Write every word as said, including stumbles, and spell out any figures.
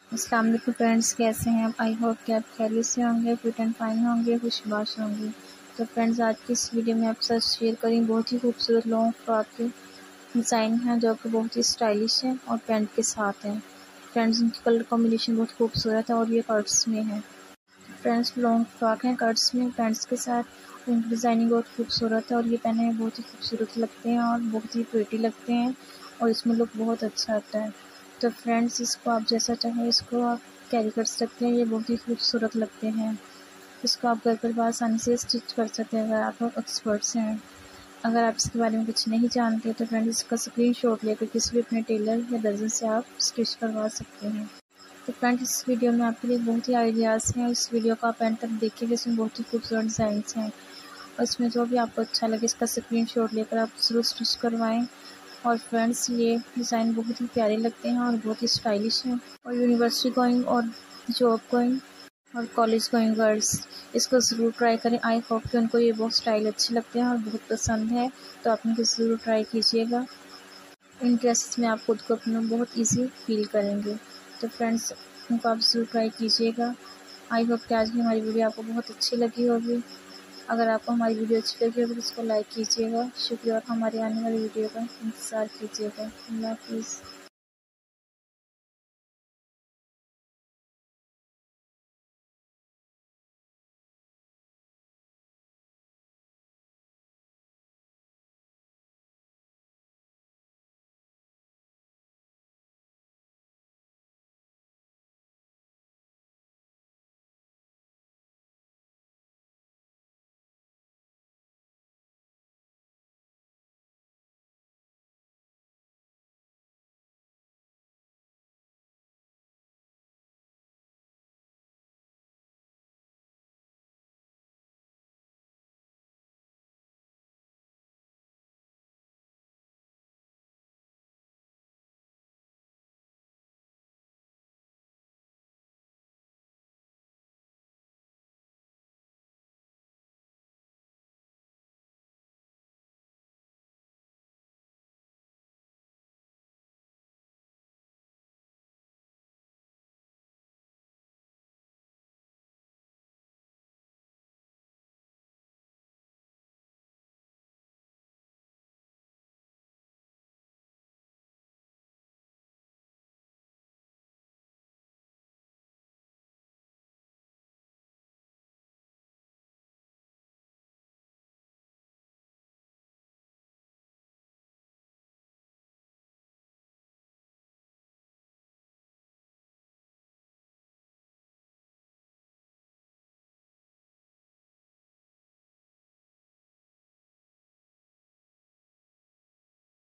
अस्सलाम वालेकुम फ्रेंड्स, कैसे हैं आप? आई होप कि आप खैरियत से होंगे, फिट एंड फाइन होंगे, खुशबाश होंगे। तो फ्रेंड्स, आज की इस वीडियो में आपके साथ शेयर करेंगे बहुत ही खूबसूरत लॉन्ग फ्रॉक के डिज़ाइन हैं जो कि बहुत ही स्टाइलिश हैं और पैंट के साथ हैं। फ्रेंड्स, इनकी कलर कॉम्बिनेशन बहुत खूबसूरत है और ये कट्स में है। फ्रेंड्स, लॉन्ग फ्रॉक हैं कट्स में पैंट्स के साथ। इनकी डिज़ाइनिंग बहुत खूबसूरत है और ये पहने में बहुत ही खूबसूरत लगते हैं और बहुत ही प्रिटी लगते हैं और इसमें लुक बहुत अच्छा आता है। तो फ्रेंड्स, इसको आप जैसा चाहें इसको आप कैरी कर सकते हैं। ये बहुत ही खूबसूरत लगते हैं। इसको आप घर पर आसानी से स्टिच कर सकते हैं अगर आप एक्सपर्ट्स हैं। अगर आप इसके बारे में कुछ नहीं जानते तो फ्रेंड्स, इसका स्क्रीनशॉट लेकर किसी भी अपने टेलर या दर्जी से आप स्टिच करवा सकते हैं। तो फ्रेंड्स, इस वीडियो में आपके लिए बहुत ही आइडियाज़ हैं। इस वीडियो को आप एंड तक देखिएगा, इसमें बहुत ही खूबसूरत डिज़ाइंस हैं और इसमें जो भी आपको अच्छा लगे इसका स्क्रीनशॉट लेकर आप ज़रूर स्टिच करवाएं। और फ्रेंड्स, ये डिज़ाइन बहुत ही प्यारे लगते हैं और बहुत ही स्टाइलिश हैं और यूनिवर्सिटी गोइंग और जॉब गोइंग और कॉलेज गोइंग गर्ल्स इसको ज़रूर ट्राई करें। आई होप कि उनको ये बहुत स्टाइल अच्छे लगते हैं और बहुत पसंद है, तो आप इनको ज़रूर ट्राई कीजिएगा। इन ड्रेसेस में आप खुद को अपना बहुत इजी फील करेंगे। तो फ्रेंड्स, इनको आप ज़रूर ट्राई कीजिएगा। आई होप कि आज की हमारी वीडियो आपको बहुत अच्छी लगी होगी। अगर आपको हमारी वीडियो अच्छी लगी होगी तो इसको लाइक कीजिएगा। शुक्रिया और हमारी आने वाली वीडियो का इंतज़ार कीजिएगा। अल्लाह हाफ़िज़।